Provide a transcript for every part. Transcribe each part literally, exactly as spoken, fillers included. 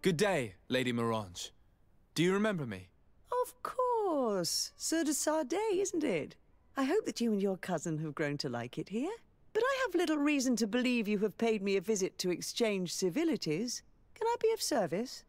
Good day, Lady Morange. Do you remember me? Of course. Sir de Sardet, isn't it? I hope that you and your cousin have grown to like it here. But I have little reason to believe you have paid me a visit to exchange civilities. Can I be of service?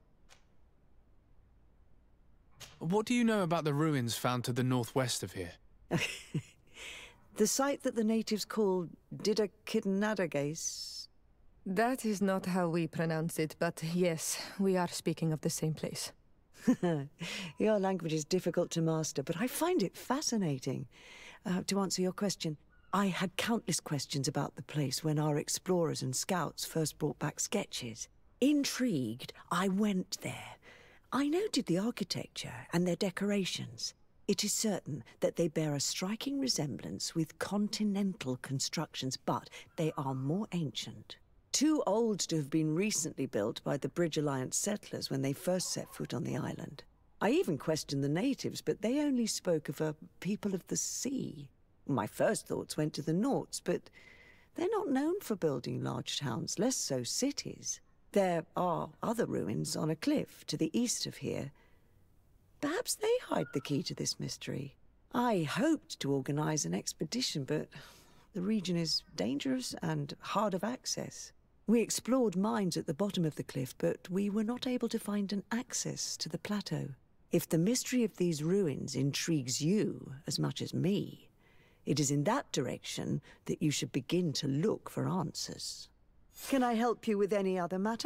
What do you know about the ruins found to the northwest of here? The site that the natives call Didakidnadagase. That is not how we pronounce it, but yes, we are speaking of the same place. Your language is difficult to master, but I find it fascinating. Uh, to answer your question, I had countless questions about the place when our explorers and scouts first brought back sketches. Intrigued, I went there. I noted the architecture and their decorations. It is certain that they bear a striking resemblance with continental constructions, but they are more ancient. Too old to have been recently built by the Bridge Alliance settlers when they first set foot on the island. I even questioned the natives, but they only spoke of a people of the sea. My first thoughts went to the Nauts, but they're not known for building large towns, less so cities. There are other ruins on a cliff to the east of here. Perhaps they hide the key to this mystery. I hoped to organize an expedition, but the region is dangerous and hard of access. We explored mines at the bottom of the cliff, but we were not able to find an access to the plateau. If the mystery of these ruins intrigues you as much as me, it is in that direction that you should begin to look for answers. Can I help you with any other matter?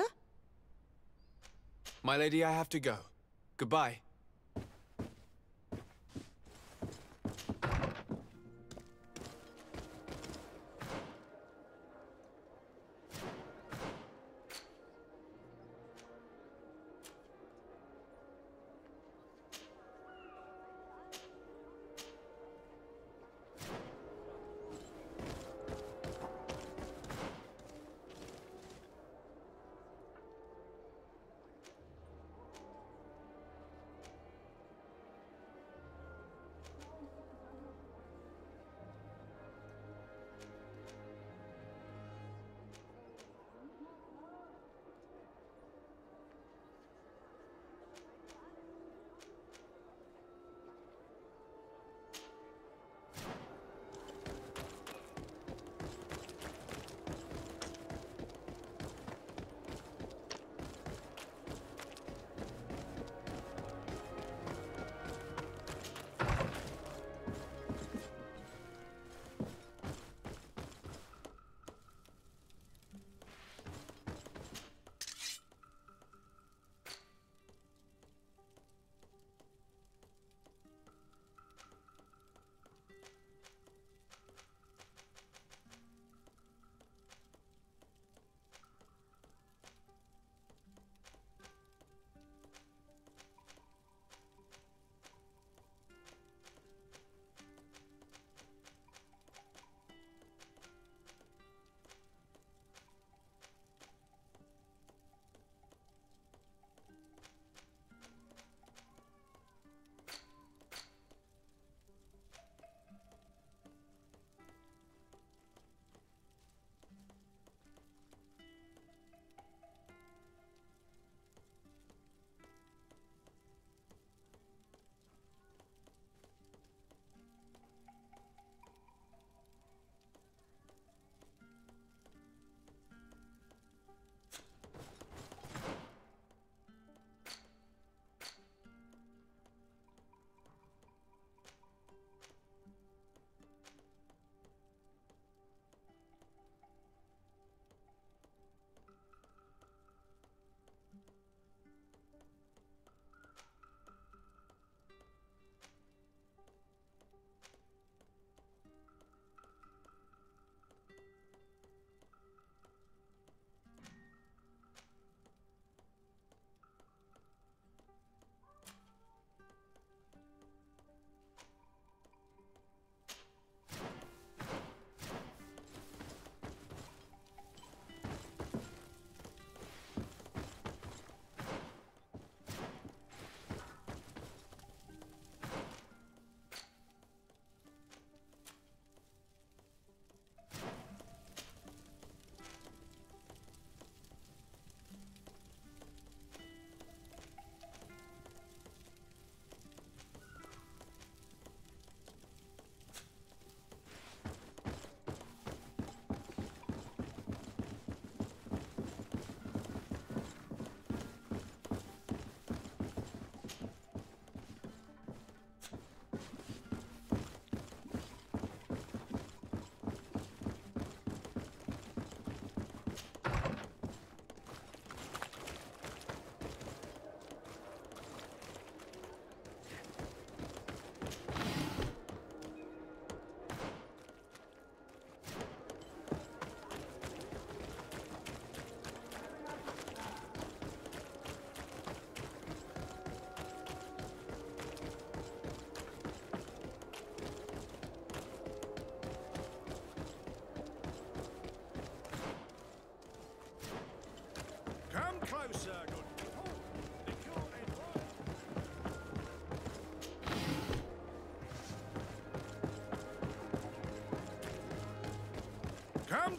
My lady, I have to go. Goodbye.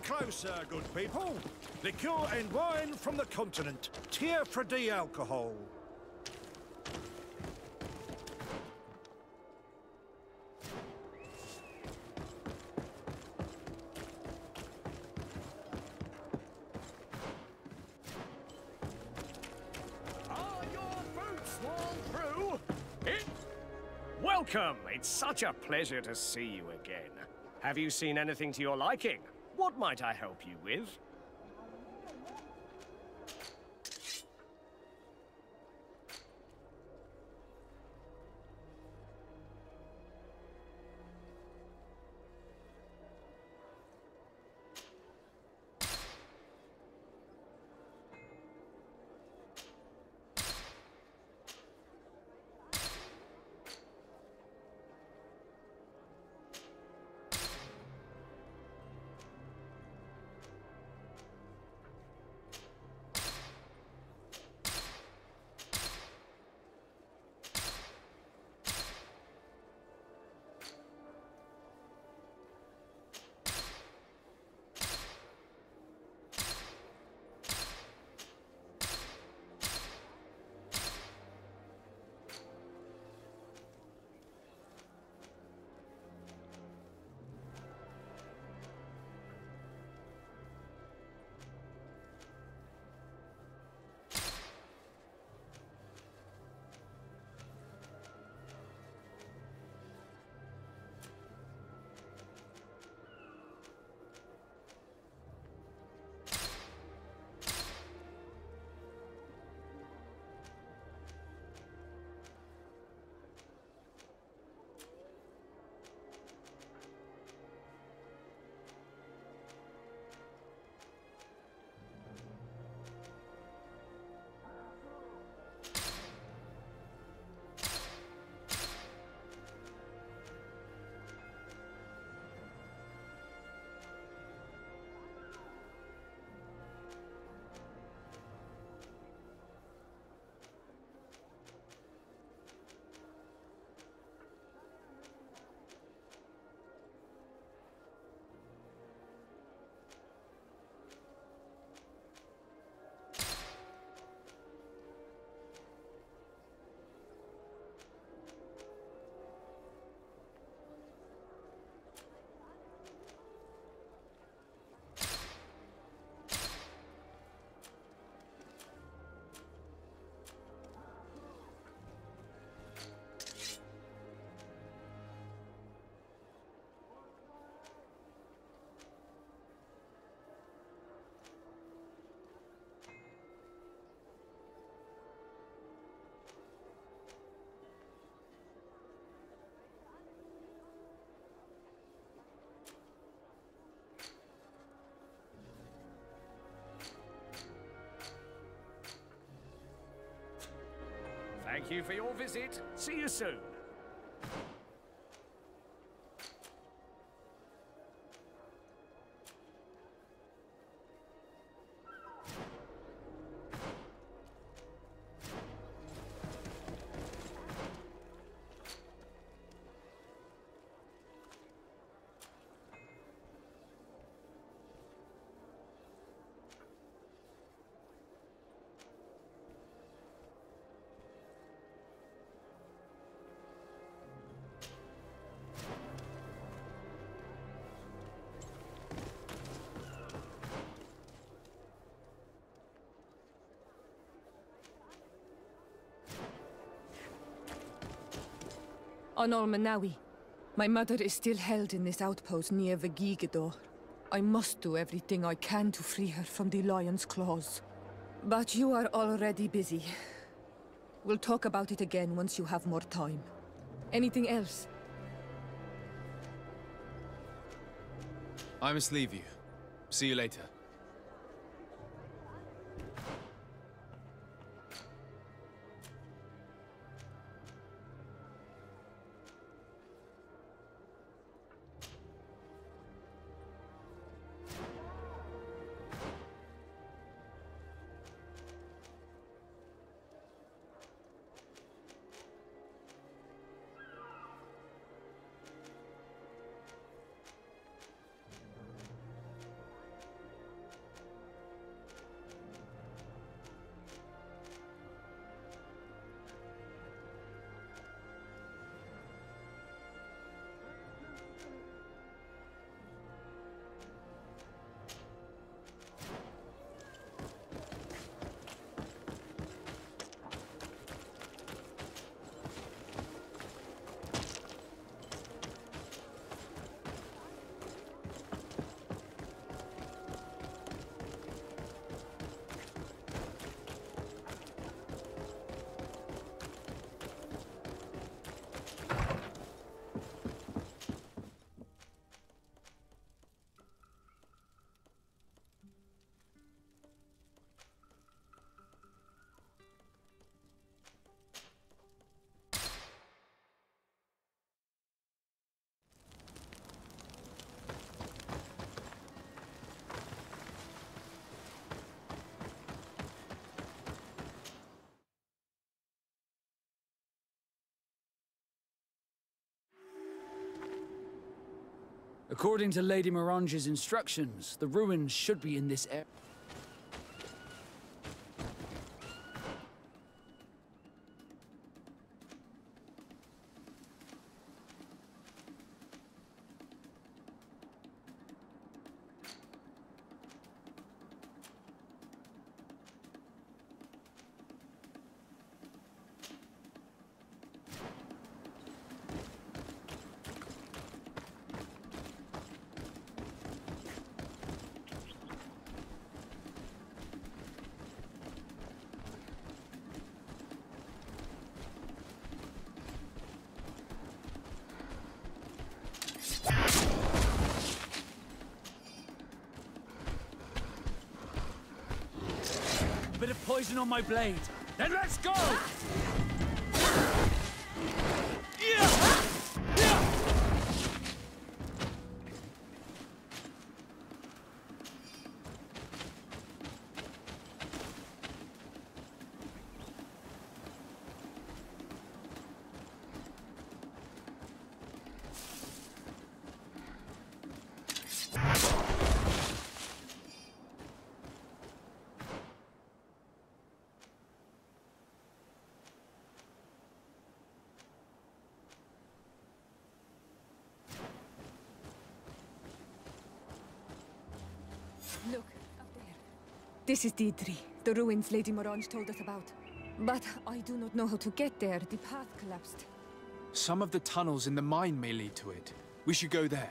closer, good people. Liqueur and wine from the continent. Tier for D alcohol. Are your boots worn through? It... Welcome! It's such a pleasure to see you again. Have you seen anything to your liking? What might I help you with? Thank you for your visit. See you soon. Honor Manawi. My mother is still held in this outpost near Vegigador. I must do everything I can to free her from the lion's claws. But you are already busy. We'll talk about it again once you have more time. Anything else? I must leave you. See you later. According to Lady Morange's instructions, the ruins should be in this area. Bit of poison on my blade. Then let's go! Look, up there. This is Deidre, the ruins Lady Morange told us about. But I do not know how to get there. The path collapsed. Some of the tunnels in the mine may lead to it. We should go there.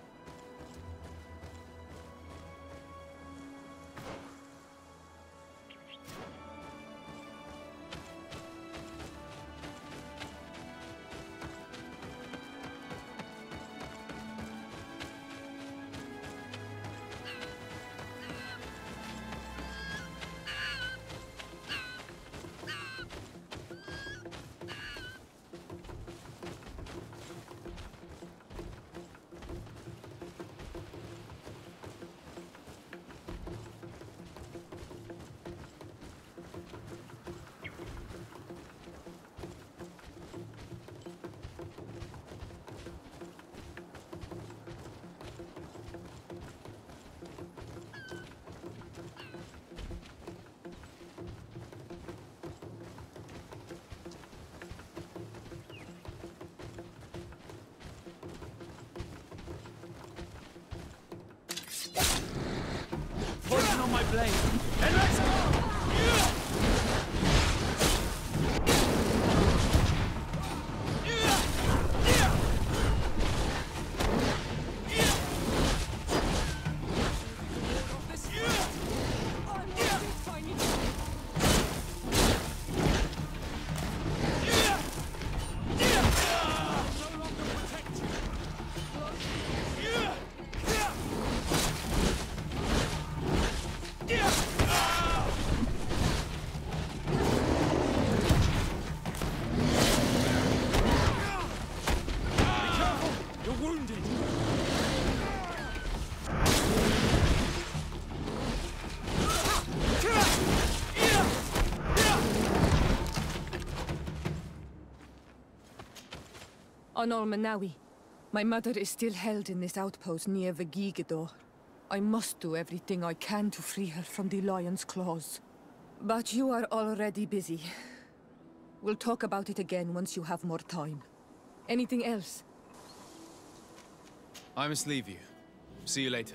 Poison on my blade. Then let's go! On Olmanawi, my mother is still held in this outpost near Vegigador. I must do everything I can to free her from the lion's claws. But you are already busy. We'll talk about it again once you have more time. Anything else? I must leave you. See you later.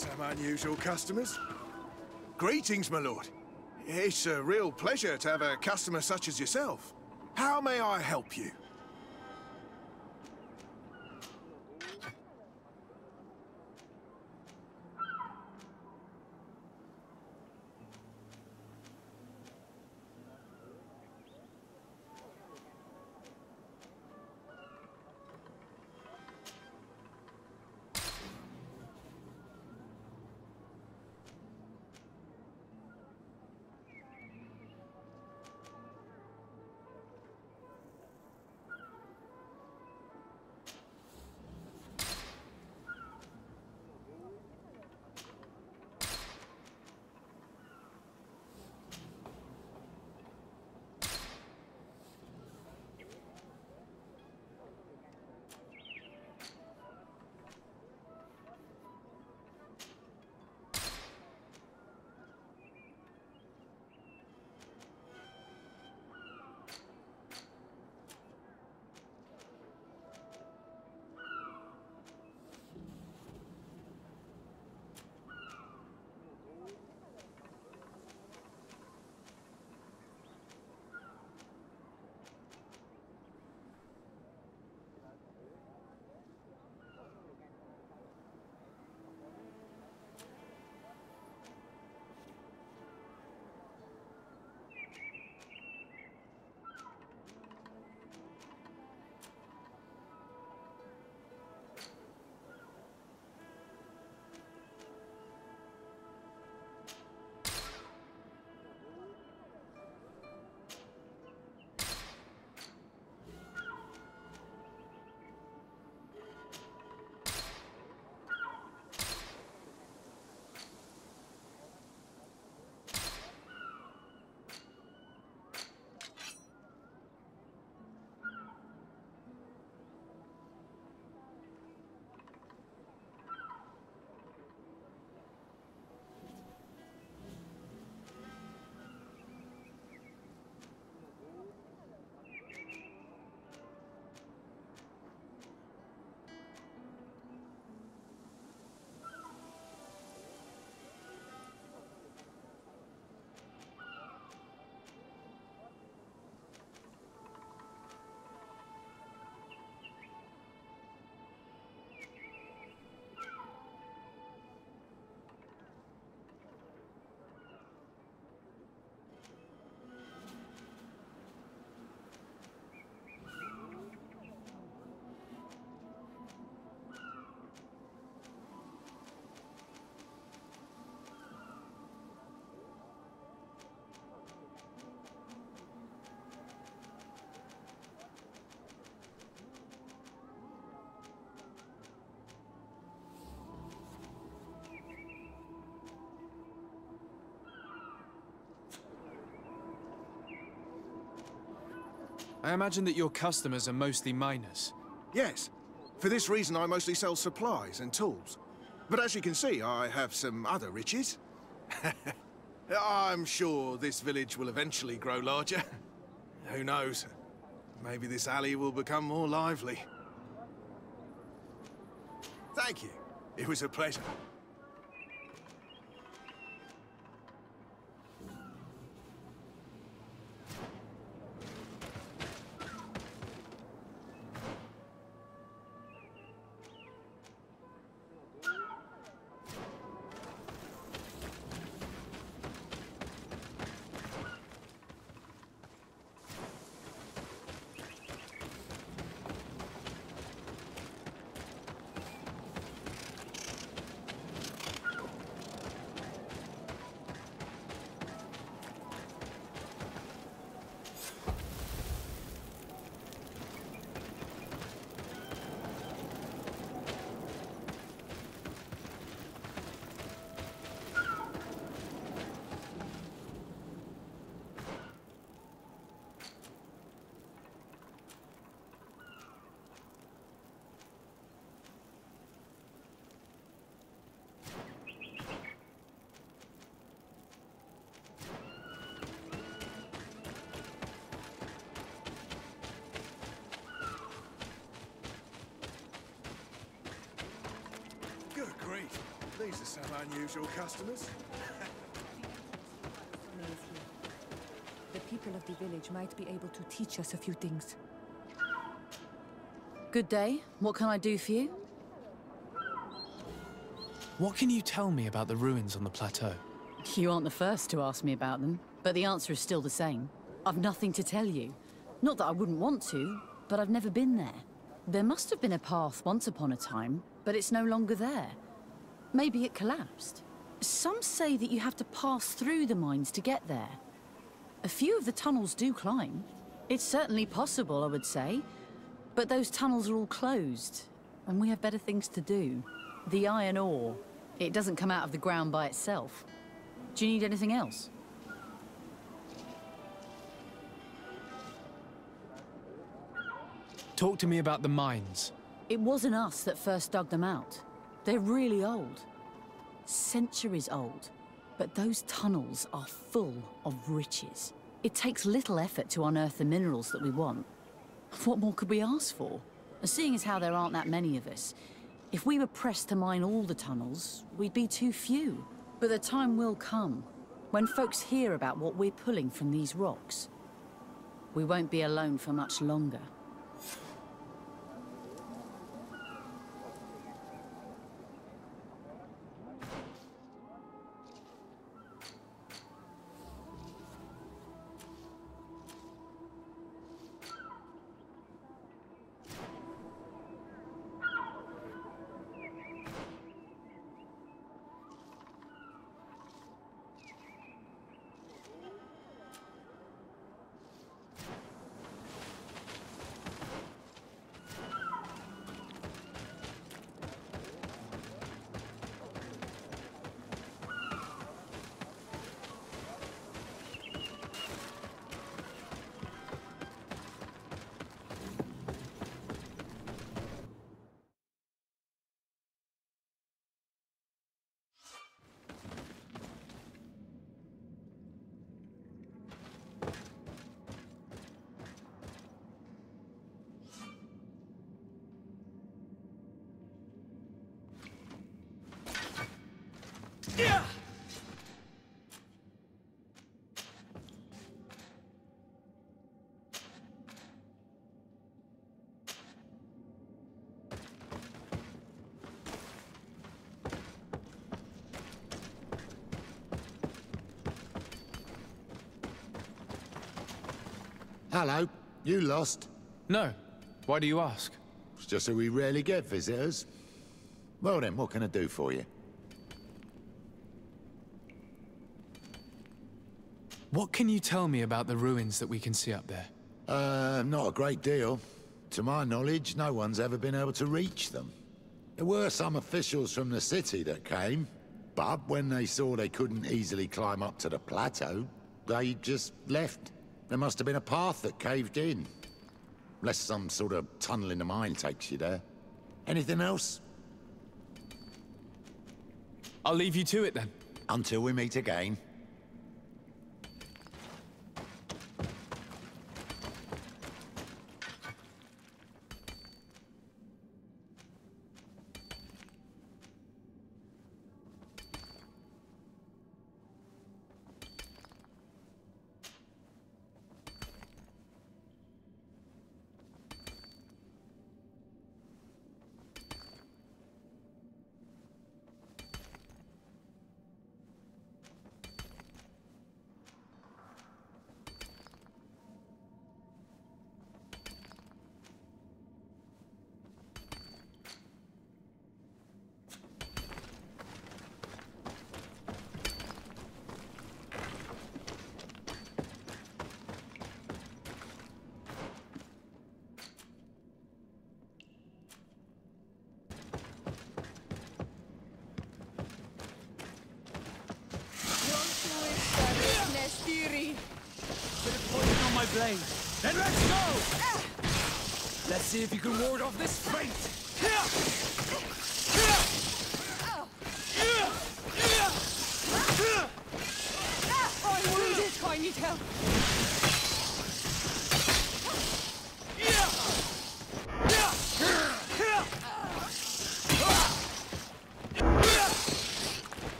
Some unusual customers. Greetings, my lord. It's a real pleasure to have a customer such as yourself. How may I help you? I imagine that your customers are mostly miners. Yes. For this reason, I mostly sell supplies and tools. But as you can see, I have some other riches. I'm sure this village will eventually grow larger. Who knows? Maybe this alley will become more lively. Thank you. It was a pleasure. to some unusual customers. The people of the village might be able to teach us a few things. Good day. What can I do for you? What can you tell me about the ruins on the plateau? You aren't the first to ask me about them, but the answer is still the same. I've nothing to tell you. Not that I wouldn't want to, but I've never been there. There must have been a path once upon a time, but it's no longer there. Maybe it collapsed. Some say that you have to pass through the mines to get there. A few of the tunnels do climb. It's certainly possible, I would say. But those tunnels are all closed, and we have better things to do. The iron ore, it doesn't come out of the ground by itself. Do you need anything else? Talk to me about the mines. It wasn't us that first dug them out. They're really old. Centuries old. But those tunnels are full of riches. It takes little effort to unearth the minerals that we want. What more could we ask for? Seeing as how there aren't that many of us, if we were pressed to mine all the tunnels, we'd be too few. But the time will come, when folks hear about what we're pulling from these rocks. We won't be alone for much longer. Yeah! Hello, you lost? No. Why do you ask? It's just that we rarely get visitors. Well then, what can I do for you? What can you tell me about the ruins that we can see up there? Uh, not a great deal. To my knowledge, no one's ever been able to reach them. There were some officials from the city that came, but when they saw they couldn't easily climb up to the plateau, they just left. There must have been a path that caved in. Unless some sort of tunnel in the mine takes you there. Anything else? I'll leave you to it then. Until we meet again. Bit of poison on my blade. Then let's go! Let's see if you can ward off this fate! I'm wounded. I need help.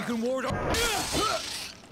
you can ward off...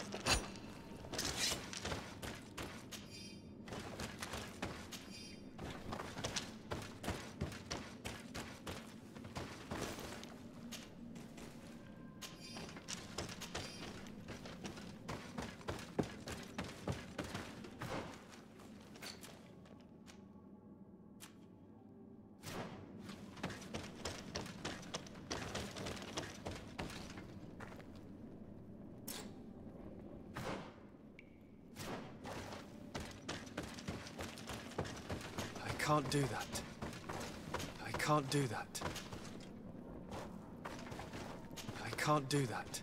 I can't do that. I can't do that. I can't do that.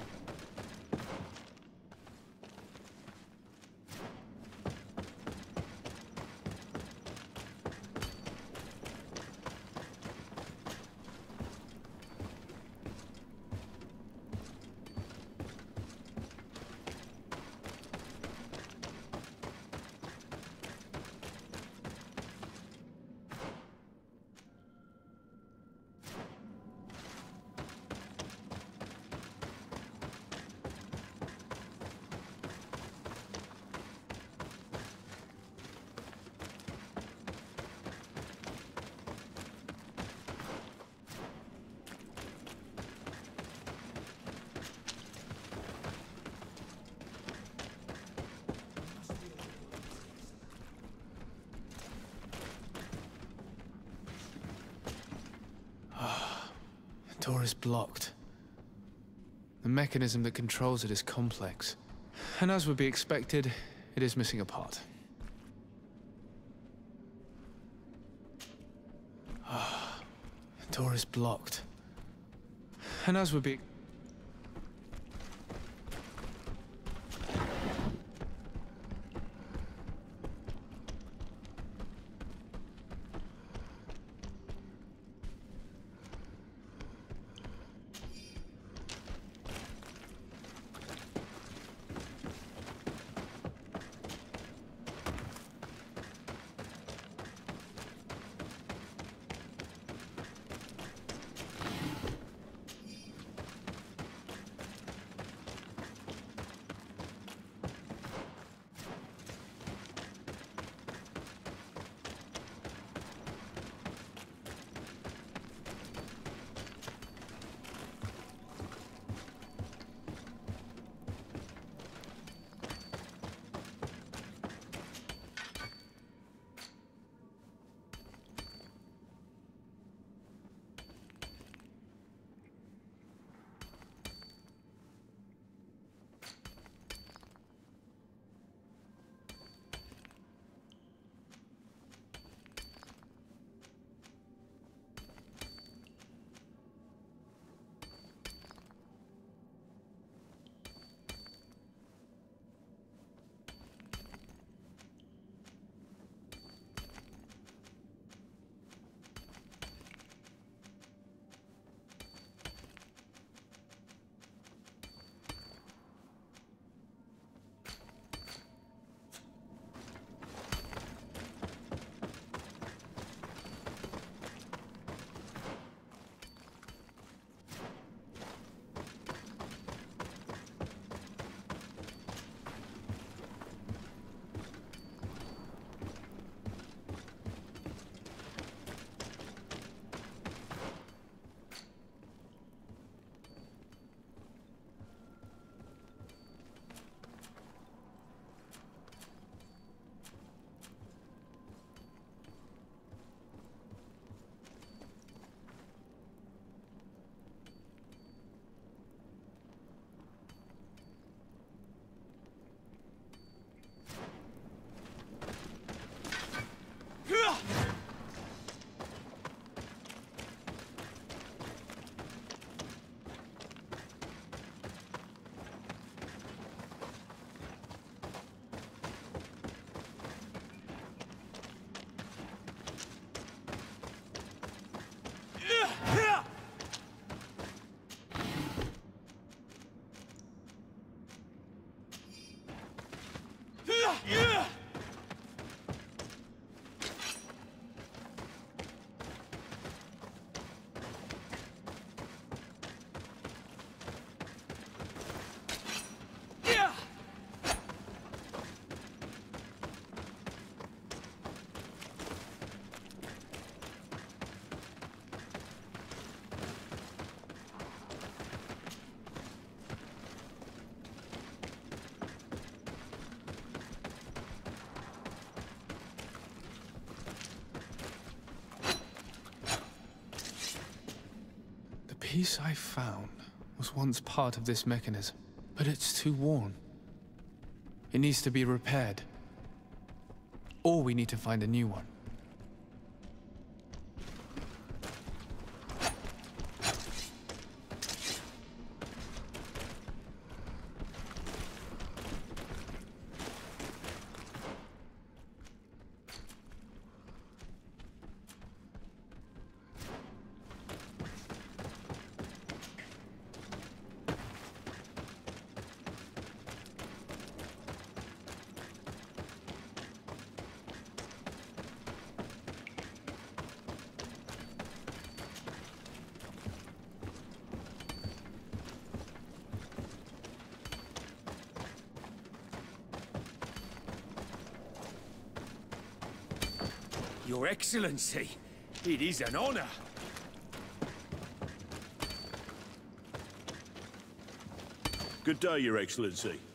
The door is blocked. The mechanism that controls it is complex. And as would be expected, it is missing a part. Ah, the door is blocked. And as would be... piece I found was once part of this mechanism, but it's too worn. It needs to be repaired. Or we need to find a new one. Your Excellency, it is an honor. Good day, Your Excellency.